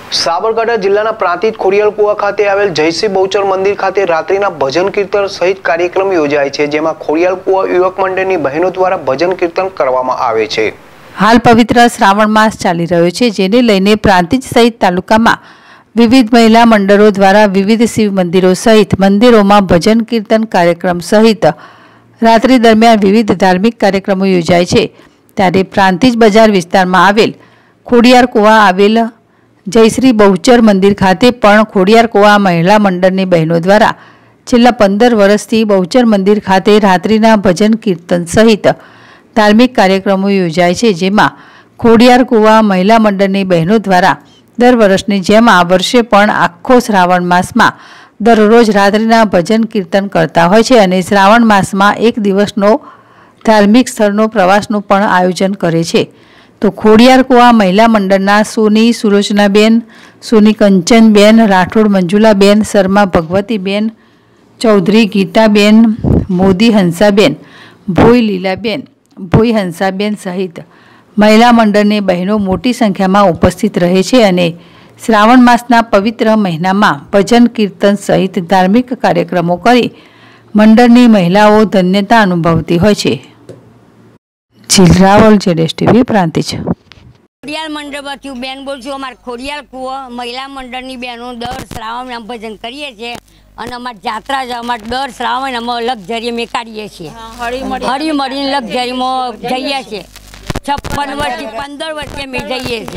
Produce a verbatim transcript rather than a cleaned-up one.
સાબરકાંઠા જિલ્લાના પ્રાંતિજ ખોડિયાલ કુવા ખાતે આવેલ જયશ્રી બહુચર મંદિર ખાતે રાત્રિના ભજન કીર્તન સહિત કાર્યક્રમ યોજાય છે, જેમાં ખોડિયાલ કુવા યુવક મંડળની બહેનો દ્વારા ભજન કીર્તન કરવામાં આવે છે। હાલ પવિત્ર શ્રાવણ માસ ચાલી રહ્યો છે, જેને લઈને પ્રાંતિજ સહિત તાલુકામાં વિવિધ મહિલા મંડળો દ્વારા વિવિધ શિવ મંદિરો સહિત મંદિરોમાં ભજન કીર્તન કાર્યક્રમ સહિત રાત્રિ દરમિયાન વિવિધ ધાર્મિક કાર્યક્રમો યોજાય છે। ત્યારે પ્રાંતિજ બજાર વિસ્તારમાં આવેલ ખોડિયાર કુવા આવેલ જયશ્રી બહુચર મંદિર ખાતે પણ ખોડિયાર કુવા મહિલા મંડળની બહેનો દ્વારા છેલ્લા પંદર વર્ષથી બહુચર મંદિર ખાતે રાત્રિના ભજન કીર્તન સહિત ધાર્મિક કાર્યક્રમો યોજાય છે, જેમાં ખોડિયાર કુવા મહિલા મંડળની બહેનો દ્વારા દર વર્ષની જેમ આ વર્ષે પણ આખો શ્રાવણ માસમાં દરરોજ રાત્રિના ભજન કીર્તન કરતા હોય છે અને શ્રાવણ માસમાં એક દિવસનો ધાર્મિક સ્થળનો પ્રવાસનું પણ આયોજન કરે છે। તો ખોડિયાર કુવા મહિલા મંડળના સોની સુલોચનાબેન, સોની કંચનબેન, રાઠોડ મંજુલાબેન, શર્મા ભગવતીબેન, ચૌધરી ગીતાબેન, મોદી હંસાબેન, ભોઈ લીલાબેન, ભોઈ હંસાબેન સહિત મહિલા મંડળની બહેનો મોટી સંખ્યામાં ઉપસ્થિત રહે છે અને શ્રાવણ માસના પવિત્ર મહિનામાં ભજન કીર્તન સહિત ધાર્મિક કાર્યક્રમો કરી મંડળની મહિલાઓ ધન્યતા અનુભવતી હોય છે। જીલરાવલ જેડેશ ટીવી પ્રાંતિજ ખોડિયાર મંડળમાંથી બેન બોલું છું। અમારે ખોડિયાર કુવા મહિલા મંડળની બહેનો દર શ્રાવણ અમે ભજન કરીએ છીએ અને અમારી જાત્રા જ અમારે દર શ્રાવણ અમે લક્ઝરી અમે કાઢીએ છીએ, હળી મળીને લક્ઝરીમાં જઈએ છીએ। છપ્પન વર્ષથી પંદર વર્ષથી અમે જઈએ છીએ।